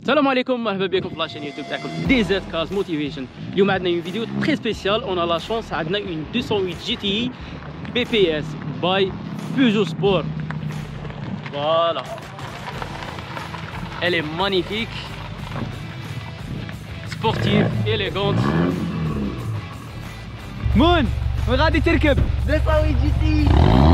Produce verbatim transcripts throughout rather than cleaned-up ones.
السلام عليكم، مرحبا بكم في لاشين يوتيوب تاعكم دي زد كارز موتيفيشن. اليوم عندنا اون فيديو تري سبيسيال. اون لا شونس عندنا اون deux cent huit جي تي بي بي اس باي بيجو سبور. فوالا elle est magnifique, sportive, élégante. مون وين غادي تركب؟ deux cent huit جي تي.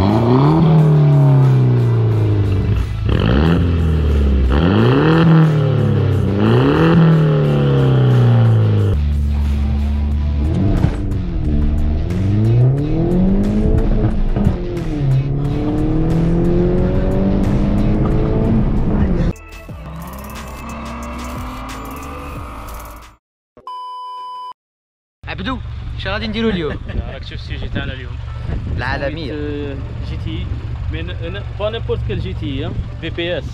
عبدو اش غادي نديرو اليوم؟ راك تشوف السوجي تاعنا اليوم العالمية جي تي، مي با نيمبورت كال جي تي بي بي اس.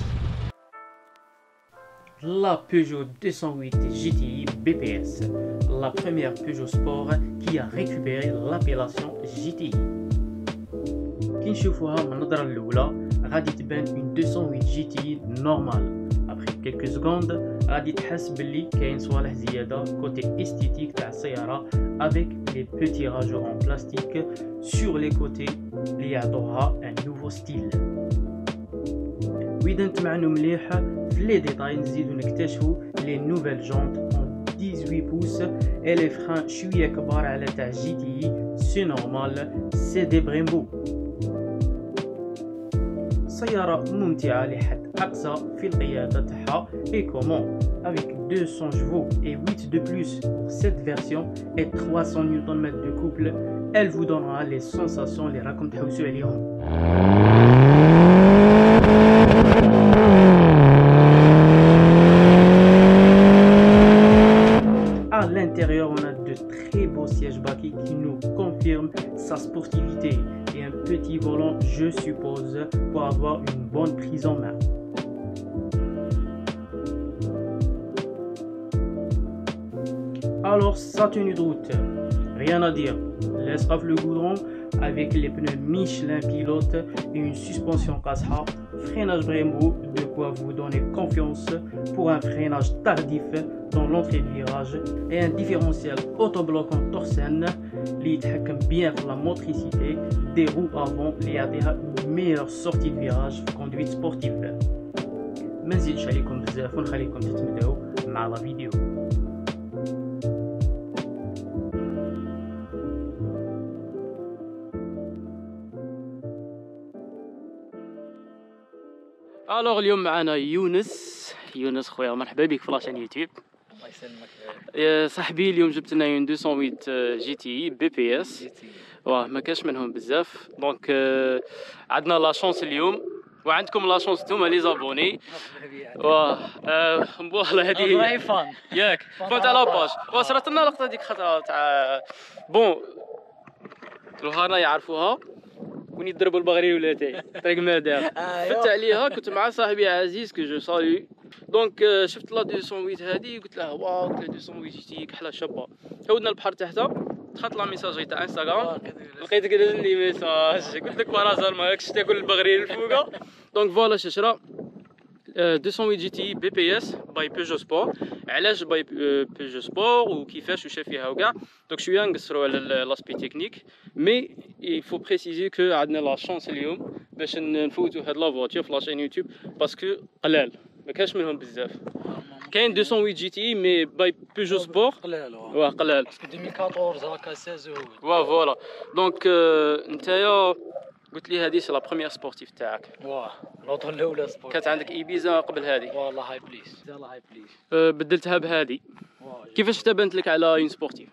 La Peugeot deux cent huit G T I B P S, la première Peugeot Sport qui a récupéré l'appellation G T I. كي نشوفوها من النظرة الأولى غادي تبان une deux cent huit G T I normale. Après quelques secondes غادي تحس باللي كاين صوالح زيادة côté esthétique تاع السيارة avec les petits rajouts en plastique sur les côtés اللي يعطوها un nouveau style. وإذا نتمعنوا مليح في لي ديتاي نزيدو نكتشفوا لي نوفيل جونت en dix-huit pouces et les freins شوية كبار على تاع جي تي اي. سي نورمال، سي دي بريمبو. سيارة ممتعة لحد أقصى في القيادة تاعها ايكومون avec deux cents chevaux et huit de plus pour cette version et trois cents newton mètres de couple. Elle vous donnera les sensations اللي راكم تحوسوا عليهم. À l'intérieur, on a de très beaux sièges bakis qui nous confirment sa sportivité et un petit volant, je suppose, pour avoir une bonne prise en main. Alors, sa tenue de route, rien à dire. L'estrave le goudron avec les pneus Michelin pilote et une suspension Kasha, freinage Brembo, de quoi vous donner confiance pour un freinage tardif dans l'entrée de virage et un différentiel autobloquant Torsen qui يتحكم bien pour la motricité des roues avant et يعطيها une meilleure sortie de virage conduite sportive. ما نزيدش عليكم بزاف ونخليكم تتمتعوا مع لا فيديو. الوغ اليوم معنا يونس. يونس خويا مرحبا بك في لاشين يوتيوب. الله يسلمك يا صاحبي، اليوم جبت لنا اون deux cent huit جي تي بي بي اس. واه ما كاش منهم بزاف، دونك عندنا لا شونس اليوم وعندكم لا شونس نتوما لي زابوني. واه فوالا هذه والله فان ياك فان تاع لاباج. وصلت لنا لقطه ديك خطره تاع بون الهانا يعرفوها وين يضربوا البغري ولاتي طريق مدار. فت عليها كنت مع صاحبي عزيز كو جو سالي. دونك شفت لا deux cent huit هذه قلت له واو، قلت له deux cent huit جي تي كحله شابه. هودنا البحر تحتها، دخلت لا ميساجي تاع انستغرام لقيت قال لي ميساج، قلت لك وراه ماكش تاكل البغري الفوقه. دونك فوالا ششرا deux cent huit جي تي بي بي اس باي بيجو سبور. علاش باي بيجو سبور وكيفاش وش فيها وكاع. دونك شويه نقصروا على لاسبي تكنيك، مي il faut préciser que عندنا لا شونس اليوم باش نفوتوا هاد لا فواتور في لاشين يوتيوب باسكو قلال ما كاش منهم بزاف. كاين deux cent huit جي تي مي باي بيجو سبور قلال واه قلال باسكو deux mille quatorze هكا ستة عشر واه فوالا. دونك نتايا قلت لي هذه سي لا بروميير سبورتيف تاعك. واه لوطو الاولى سبورت كانت عندك ايبيزا قبل هذه. والله هاي بليس والله هاي بليس بدلتها بهذه. كيفاش تبانت لك على اون سبورتيف؟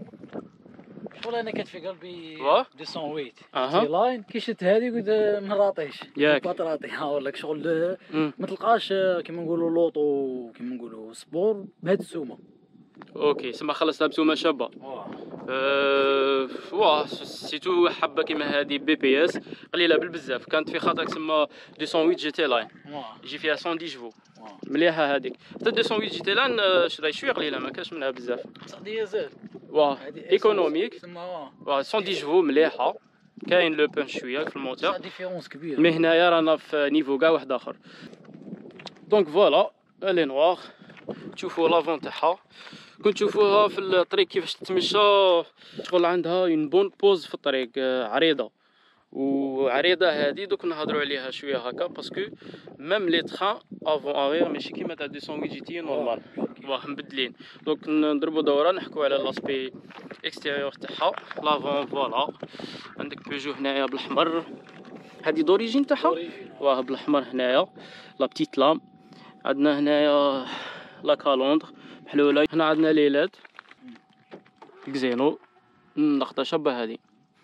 والله انا كانت في قلبي واه deux cent huit اها تي لاين. كي شفت هذه قلت ما نراطيش ياك باطراطي. ها ولا شغل ما تلقاش كيما نقولوا لوطو كيما نقولوا سبور بهاد السومه. اوكي سما خلصتها بسومه شابه. واه أه... واه سيتو حبه كيما هذه بي بي اس قليله بالبزاف. كانت في خاطر تسمى deux cent huit جي تي لاين يجي فيها cent dix شفو مليحه هذيك. حتى deux cent huit جي تي لاين شراي شويه قليله ما كاش منها بزاف. بصح ديزل واه ايكونوميك تسمى واه cent dix شفو مليحه. كاين لو بونش شويه في الموتور بصح ديفيرونس كبيره. مي هنايا رانا في نيفو كاع واحد اخر. دونك فوالا لي نوار تشوفوا لافون تاعها، كنت تشوفوها في الطريق كيفاش تتمشى، شغل عندها اون بون بوز في الطريق، عريضه. وعريضه هذه دوك نهضروا عليها شويه هكا، باسكو ميم لي تخان افون افير ماشي كيما تاع مئتين جي تي نورمال، واه مبدلين. دونك نضربوا دوره نحكوا على لاسبي اكستيريور تاعها. لافون فوالا، عندك بيجو هنايا بالاحمر، هذه دوريجين تاعها واه بالاحمر هنايا لا بتيت لام. عندنا هنايا لا كالوندر محلوله. هنا عندنا لي لاد كزينو لقطه شابه هذه.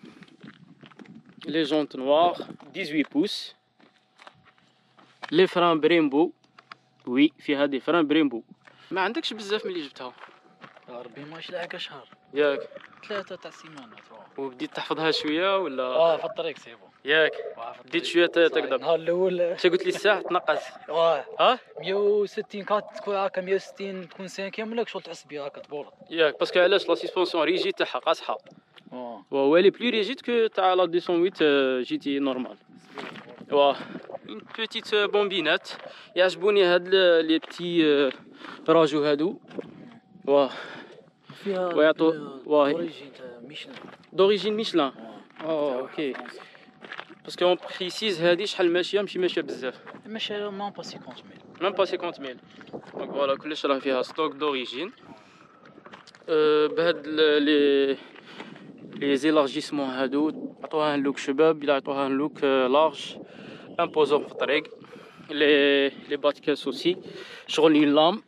لي جونت نوار ثمانية عشر بوس. لي فران بريمبو، وي فيها دي فران بريمبو. ما عندكش بزاف ملي جبتها؟ ربي ما يشلعك شهر ياك ثلاثة تاع السيمانة تروا. وبديت تحفظها شويه ولا؟ اه في الطريق سيبو. ياك بديت شويه تقدر. النهار الاول انت قلت لي الساعه تنقص. اه ها مية وستين كات تكون هكا مية وستين تكون خمسة ولا شغل تحس بها هكا تبورط. ياك باسكو علاش لا سسبونسيون ريجيد تاعها قاصحه. اه وهو لي بلو ريجيد كو تاع لا مئتين وثمانية جي تي نورمال. واه اون بوتيت بومبينات. يعجبوني هاد لي بتي راجو هادو. واه فيها ويعطو واه اوريجين تاع ميشلان. دوريجين ميشلان. اه اه اوكي، باسكو اون بريسيز هادي شحال ماشيه؟ ماشي ماشيه بزاف، ماشي مام با خمسين ميل. ميم با خمسين ميل. دونك فوالا كلش راه فيها ستوك دوريجين. أه بهاد لي لي زيلارجيسمون هادو عطوها لوك شباب، الا عطوها لوك لارج امبوزون في الطريق. لي لي باتكاس اوسي شغل اون لام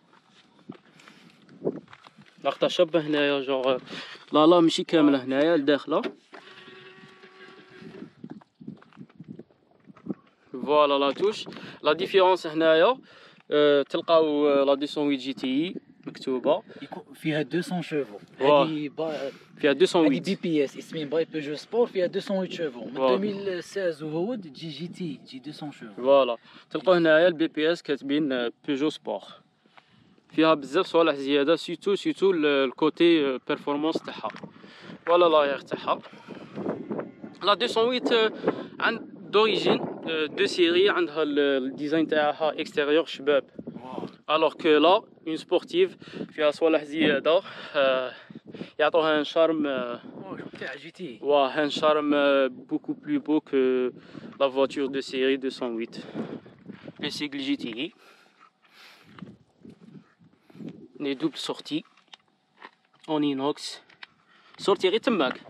لقطه شابه هنايا، جوغ لا لا ماشي كامله هنايا لداخله. فوالا لا توش. لا ديفيرونس هنايا أه تلقاو لا مئتين وثمانية جي تي مكتوبه فيها مئتين شيفو. واه. هذه با... فيها هذه مئتين بي وثمانية. بي اس اسمين باي بيجو سبور، فيها مئتين شيفو من واه. ألفين وستة عشر وهود تجي جي تي تجي مئتين شيفو. فوالا تلقاو هنايا البي بي اس كاتبين بيجو سبور. فيها بزاف صوالح زياده، سيتو سيتو الكوتي بيرفورمانس تاعها. فوالا لاير تاعها لا مئتين وثمانية عند دوريجين دو سيري، عندها الديزاين تاعها اكستيريور شباب. الوغ كو لا اون سبورتيف فيها صوالح زياده آه يعطوها ان شارم آه تاع جي تي. واه ان شارم بوكو بلو بو كو لا فواتور دو سيري مئتين وثمانية. لي سيغل جي تي لي دوبل سورتي اون اينوكس. سورتي غير تماك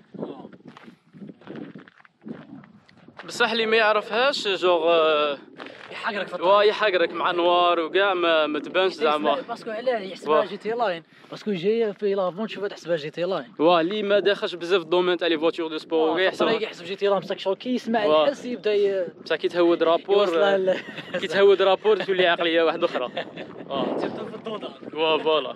بصح اللي ما يعرفهاش جوغ يحقرك في وا يحقرك مع نوار وكاع ما, ما تبانش زعما. باسكو علاه يحسبها جي تي لاين، باسكو جايه في لافون تشوفها تحسبها جي تي لاين. وا اللي ما داخلش بزاف الدومين تاع لي فواتور دو سبور وكاع يحسب يحسب يحسب جي تي لاين، بصح شغل كي يسمع يحس يبدا ي... بصح كي تهود رابور كي تهود رابور تولي عقليه واحده اخرى. اه سيرتو في الضوضاء. وا فوالا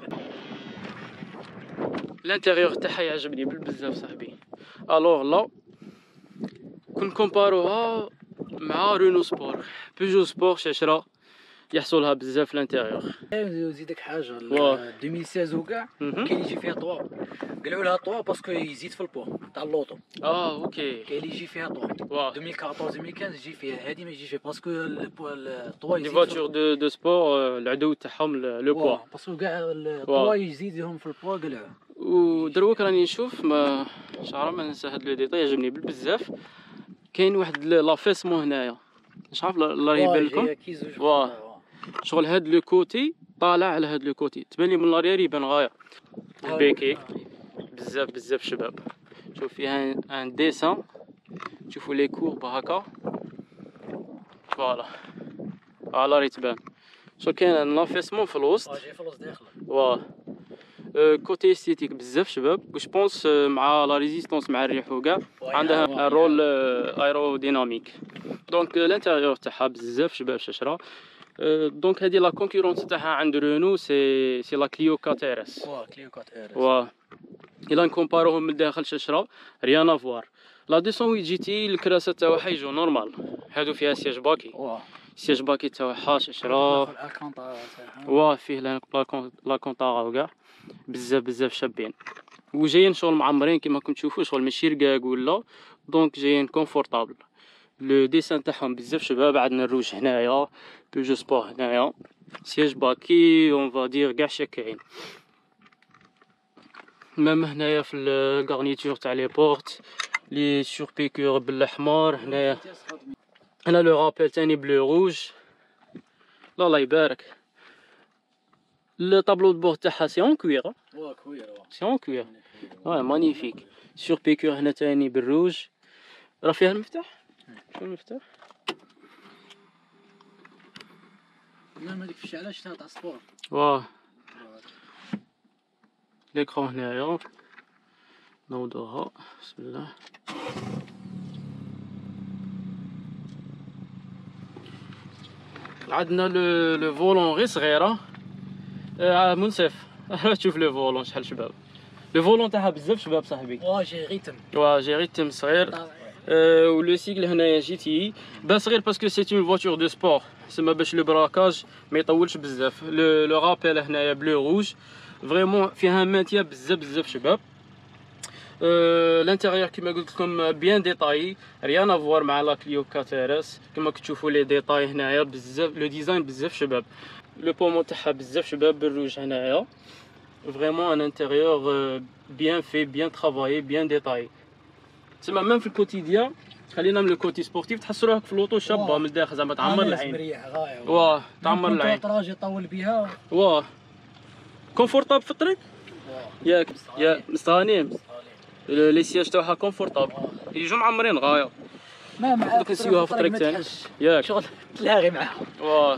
الانتيريور تاعها يعجبني بزاف صاحبي. الوغ لا كون كومباروها مع رونو سبور، بيجو سبور شاشره يحصلها بزاف الانتيريور. نزيدك حاجه واه. ألفين وستة عشر وكاع مهم. كاين اللي يجي فيها طوا، قالوا لها طوا باسكو يزيد في البوا تاع اللوطو. اه اوكي كاين اللي يجي فيها طوا واه. ألفين وأربعطاش ألفين وخمسطاش يجي فيها، هذه ما يجيش فيها باسكو البوا الطوا لي يزيد. فواتور دو دو سبور العدو تاعهم لو بوا، باسكو كاع الطوا يزيدهم في البوا قلعوا. ودروك راني نشوف ما شعره ما ننسى هاد لو ديتاي يعجبني بزاف. كاين واحد لافيسمون هنايا مش عارف الله يبان لكم. واه شغل هاد لو كوتي طالع على هاد لو كوتي، تبان لي من لاريير يبان غايه البيكي بزاف بزاف شباب. شوف فيها ان ديسان، شوفوا لي كورب هكا فوالا على راه تبان. شغل كاين لافيسمون في الوسط. جاي فلوس داخله. واه كوتي استيتيك بزاف شباب، واش بونس مع لا ريزيستونس مع الريح وكاع عندها رول ايروديناميك. دونك الانتيريور تاعها بزاف شباب شاشره. دونك هذه لا كونكورونس تاعها عند رونو سي سي لا كليو أربعة ار اس. واه كليو أربعة ار اس. واه الا نكومباروهم من الداخل شاشره ريان افوار. لا مئتين وثمانية جي تي الكراسه تاعها يجو نورمال، هادو فيها سياج باكي. واه سياج باكي تاعها شاشره. واه فيه لا كونطارا وكاع بزاف بزاف شابين، وجايين شغل معمرين كيما راكم تشوفوا، شغل ماشي رقاق ولا. دونك جايين كونفورطابل. لو ديسان تاعهم بزاف شباب. عندنا الروج هنايا بيجو سبور هنايا سياج باكي اون فادير كاع شاكاين. ميم هنايا في الكارنيتور تاع لي بورت لي سور بيكور بالاحمر. هنايا هنا لو رابيل تاني بلو روج. لا الله يبارك. الطابلو دو بور تاعها سي اون كوير. واه كوير سي اون كوير. واه مانيفيك. سور بيكور هنا تاني بالروج. راه فيها المفتاح. شنو المفتاح؟ لا ما ديك الشعله شفتها تاع السبور. واه ليكرون هنايا نوضوها. بسم الله. عندنا لو لو فولون غير صغيره. آه منصف. تشوف لو فولون شحال شباب. لو فولون تاعها بزاف شباب صاحبي. واه جي ريتم. واه جي ريتم صغير. أه ولو سيكل هنايا جي تي بان صغير باسكو سي اون فواتور دو سبور سما باش لو براكاج ما يطولش بزاف. لو لو رابيل هنايا بلو روج فريمون فيها ماتيا بزاف بزاف شباب. أه الانتيريور كيما قلت لكم بيان ديتاي ريان افوار مع لا كليو كاتيرس كيما كتشوفوا لي ديتاي هنايا بزاف. لو ديزاين بزاف شباب. لو بومون تاعها بزاف شباب بالروج هنايا. فريمون ان انتيريور بيان في بيان ترافايي بيان ديتاي. تسمى ميم في الكوتيديان خلينا من الكوتي سبورتيف تحس روحك في لوطو شابه من الداخل زعما تعمر العين. مريح غايه. واه تعمر العين. طراج يطول بها. واه كونفورتابل في الطريق. ياك يا مستغانيم. لي سياج تاعها كونفورتابل يجوا معمرين غايه. ما معاك دوك نسيوها في الطريق تاني. ياك شغل تلاغي معاها. واه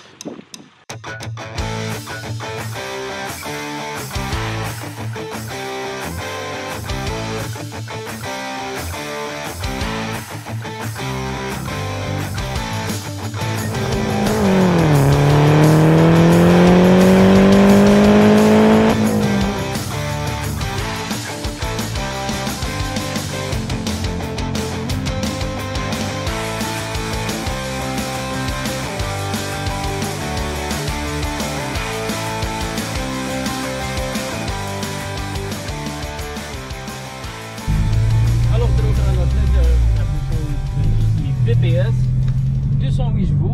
بي بي اس مئتين وثمانية جيفو.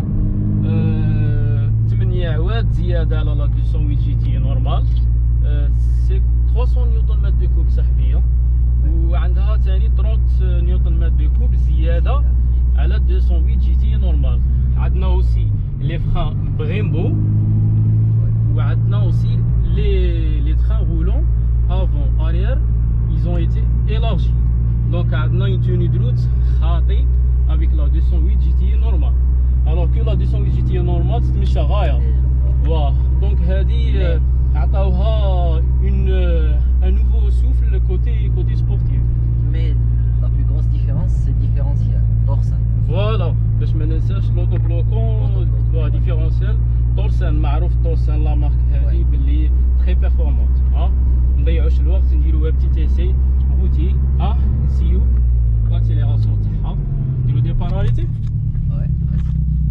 ثمانية عواد زياده على لا مئتين وثمانية جي تي نورمال. سي ثلاثمية نيوتن متر دو كوب صاحبيه. وعندها ثاني ثلاثين نيوتن متر دو كوب زياده على مئتين وثمانية جي تي نورمال. عندنا اوسي لي فران بريمبو. وعندنا اوسي لي لي تران رولون افون اريير ils ont été élargis. Donc عندنا une tenue de route خاطي avec la مئتين وثمانية جي تي normal. Alors que la مئتين وثمانية جي تي normal تتمشى غايه. واه دونك هذه عطاوها une un nouveau souffle côté côté sportif. Mais la plus grosse différence c'est le différentiel Dorsan. Voilà باش ما ننساش لوطو بلوكون وا ديفيرونسيال دورسان. معروف دورسان لا مارك هذه باللي تري بيرفورمانت. ها نضيعوش الوقت نديروها بتي تيسي بوتي. ها نسيو لاكسيليراسيون تاعها نديرو دي باراليتي. Ouais, vas-y.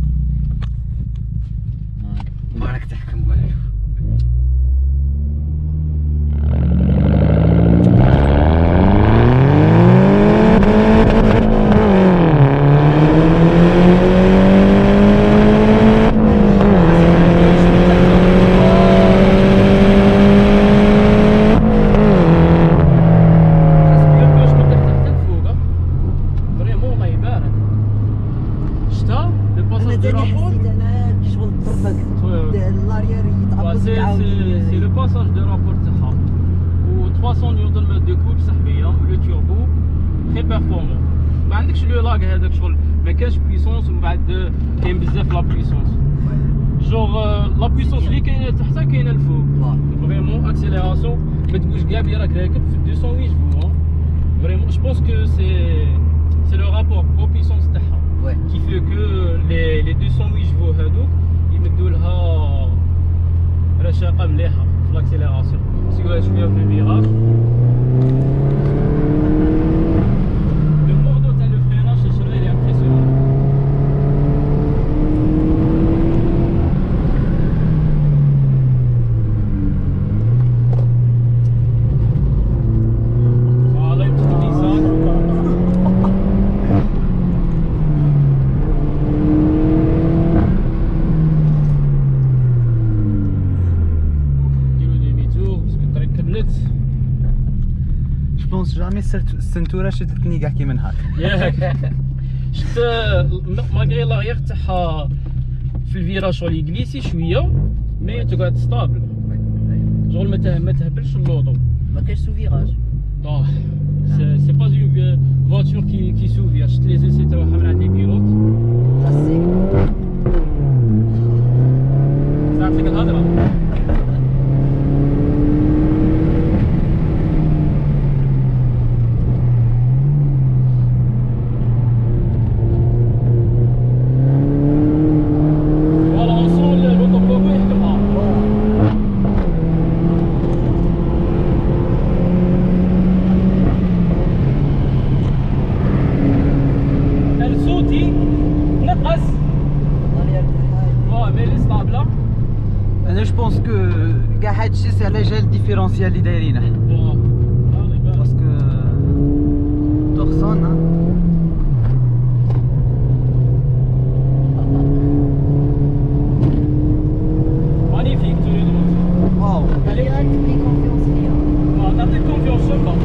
ما راك تحكم والو. C'est le passage de rapport تاعها و ثلاثمية نيوتن متر دو كوب صاحبيه. لو توربو تري بيرفورمون. ما عندكش لو لاغ هذاك شغل ما كانش بويسونس ومن بعد كاين بزاف لا بويسونس. جوغ لا بويسونس اللي كاينه تحتها كاينه الفوق. فريمون اكسيليراسيون ما تقولش كاع بلي راك راكب في مئتين وثمانية جيفو. فريمون جو بونس كو سي سي لو رابور او بويسونس تاعها كي في كو لي لي مئتين وثمانية جيفو هذوك يمدوا لها رشاقه مليحه في لاكسيليراسيون. سيوها شويه في الفيراج. لو موردو تاع لو فريناج شنو اللي امبرسيونون. فوالا يمشي اليسار. قبلت جو بونس جامي السنتوره شدتني كاع كيما هاك ياك شفت ماغري لاغيير تاعها في الفيراج شغل يجليسي شويه مي تقعد ستابل شغل ما ما تهبلش اللوطو ما كاينش سو فيراج اه سي سي با اون فواتور كي كي سوفير شفت لي زيسي تاعها من عند لي بيلوت ساعت لك الهضره انا جو بونس كو كاع هادشي سي على جال الديفيرونسيال اللي دايرينه باسكو تورسون مانيفيك تو لي دو واو اللي راك تبي كونفيونس فيها تعطيك كونفيونس شابه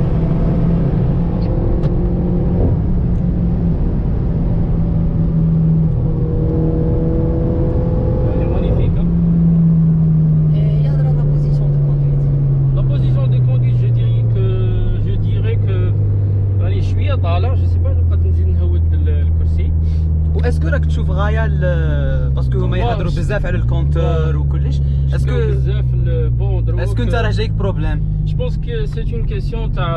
طالع جو سي با نبقى نزيد نهود الكرسي واسكو راك تشوف غايه باسكو هما يهضروا بزاف على الكونتور وكلش اسكو بزاف بون دروك اسكو انت راه جايك بروبليم جو بونس كو سي اون كيسيون تاع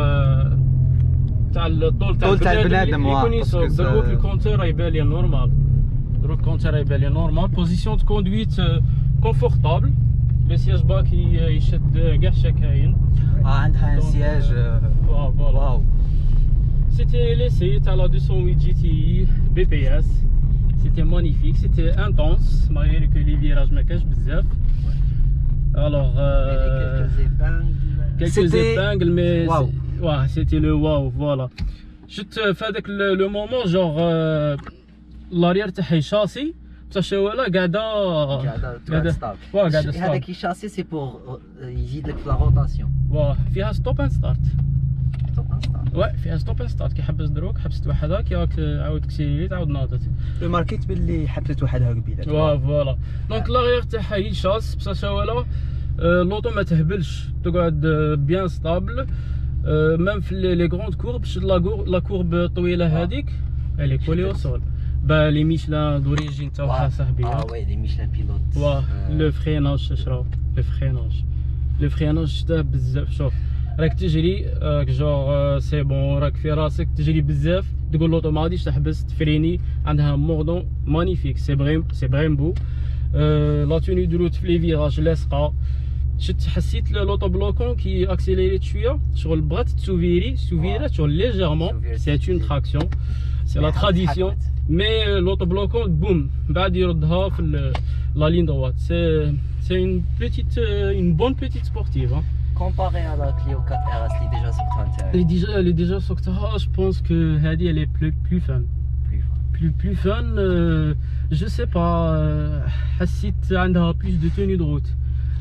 تاع الطول تاع تاع البنادم باسكو دروك الكونتور يبان لي نورمال دروك الكونتور يبان لي نورمال بوزيسيون دو كوندويت كونفورتابل لو سياج باكي يشد كاع شكاين اه عندها ان سياج واو C'était l'essai à la deux cent huit G T I B P S. C'était magnifique, c'était intense, malgré que les virages me cachent bzaf. Alors, euh, quelques épingles. Quelques épingles, mais wow. Ouais, c'était le wow, voilà. Je te fais avec le, le moment, genre, euh, l'arrière تاعها شاسي بصح ولا قاعده قاعده قاعده ستارت واه قاعده ستارت هذاك الشاسي سي بور يزيد لك في لا روتاسيون واه فيها ستوب اند ستارت ستوب اند ستارت واه فيها ستوب اند ستارت كي حبس دروك حبست وحدها كي راك عاود كسيلي تعاود ناضت لو ماركيت باللي حبست وحدها قبيله واه فوالا دونك لاغيير تاعها هي شاس بصح ولا لوطو ما تهبلش تقعد بيان ستابل ميم في لي غروند كورب شد لا كورب الطويله هذيك الي كولي او سول با لي ميشلان دوريجين تاعها صاحبي اه وي لي ميشلان بيلوت واه لو فريناج شراو لو فريناج لو فريناج شتاه بزاف شوف راك تجري راك جور سي بون راك في راسك تجري بزاف تقول لوطو ما غاديش تحبس تفريني عندها موردون مانيفيك سي بريم سي بريم بو لا توني دو روت في لي فيراج لاصقه شت حسيت لوطو بلوكون كي اكسيليريت شويه شغل بغات تسوفيري سوفيرات شغل ليجيرمون سي اون تراكسيون سي لا تراديسيون مي لوطو بلوكون بوم بعد يردها في لا لين دوات سي سي اون بيتيت اون بون بيتيت سبورتيف comparé à la Clio quatre R S اللي ديجا سوقتها اللي ديجا اللي ديجا سوقتها جو بونس كو هادي اللي بلو بلو فان بلو بلو فان جو سي با حسيت عندها بلوس دو توني دو روت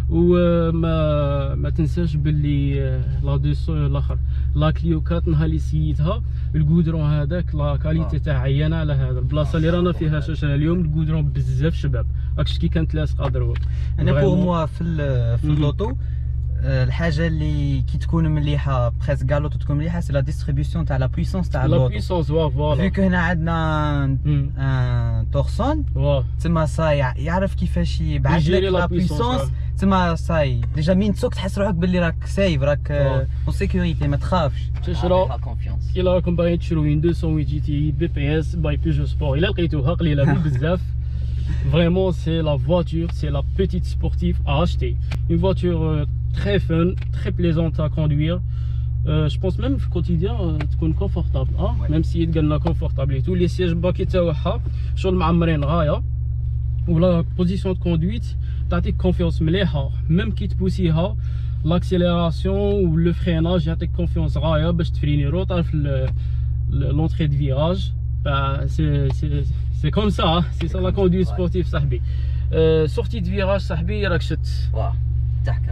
وما ما تنساش باللي لا دوس الاخر لا كليو أربعة نهار اللي سيتها الكودرون هذاك لا كاليتي تاع عيانه على هذا البلاصه اللي رانا فيها شاشه اليوم الكودرون بزاف شباب راكش كي كانت لاصقه دروك انا بور موا في في اللوطو الحاجه اللي كي تكون مليحه بريس كاع لوطو تكون مليحه سي لا ديستريبيسيون تاع لا بويسونس تاع اللوطو لا بويسونس وا فوالا فيك هنا عندنا ان تورسون تما صاي يعرف كيفاش يبعث لك لا بويسونس تما صاي ديجا مين تسوق تحس روحك باللي راك سايف راك اون سيكوريتي ما تخافش تشرو الا راكم باغيين تشرو اون deux cent huit جي تي بي بي اس باي بيجو سبور الا لقيتوها قليله بزاف vraiment c'est la voiture c'est la petite sportive à acheter une voiture euh, très fun très plaisante à conduire euh, je pense même في quotidien تكون confortable hein ouais. même si يتقالنا confortable et tout les sièges باكي تاعها شغل معمرين غايه ولا بوزيسيون دو كوندويت تعطيك كونفيونس مليحه ميم كي تبوسيها لاكسيليراسيون و لو فريناج يعطيك كونفيونس غايه باش تفريني روطار في لونطري دو فيراج سي سي سي كوم سا سي سا لا كوندويت سبورتيف صاحبي سورتي دو فيراج صاحبي راك شت واه تحكم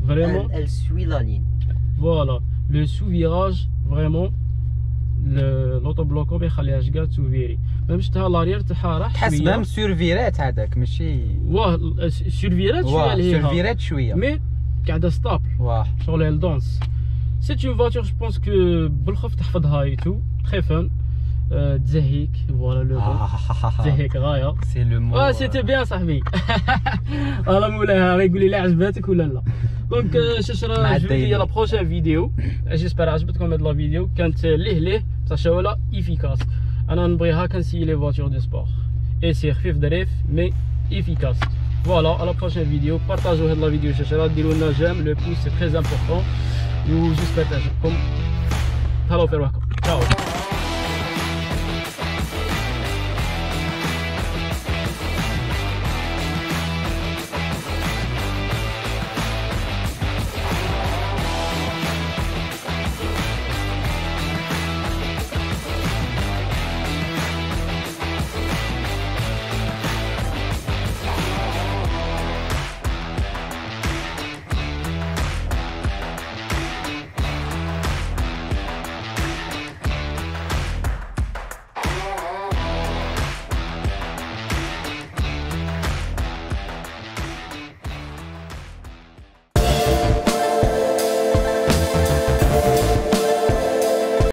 vraiment. Elle, elle suit la ligne. Voilà, le sous-virage, vraiment. l'autobloco ما يخليهاش كاع توفيري ميم شفتها لارير تاعها راح تحس ميم سيرفيرات هذاك ماشي واه سيرفيرات شويه لهيها سيرفيرات شويه مي قاعده ستابل واه شغل elle danse c'est une voiture je pense que بالخوف تحفظها اي تو تري فان تزهيك فوالا لو تزهيك غايه سي لو مو اه سيتي بيان صاحبي والله مولاها يقول لي لا عجباتك ولا لا دونك ششرا جو دي لا بروشين فيديو جيسبر عجبتكم هاد لا فيديو كانت ليه ليه تاع شوالا ايفيكاس انا نبغيها كنسيي لي فواتور دو سبور اي سي خفيف ظريف مي ايفيكاس فوالا لا بروشين فيديو بارطاجيو هاد لا فيديو ششرا ديروا لنا جيم لو بوس سي تري امبورطون و جيسبر تعجبكم تهلاو في روحكم.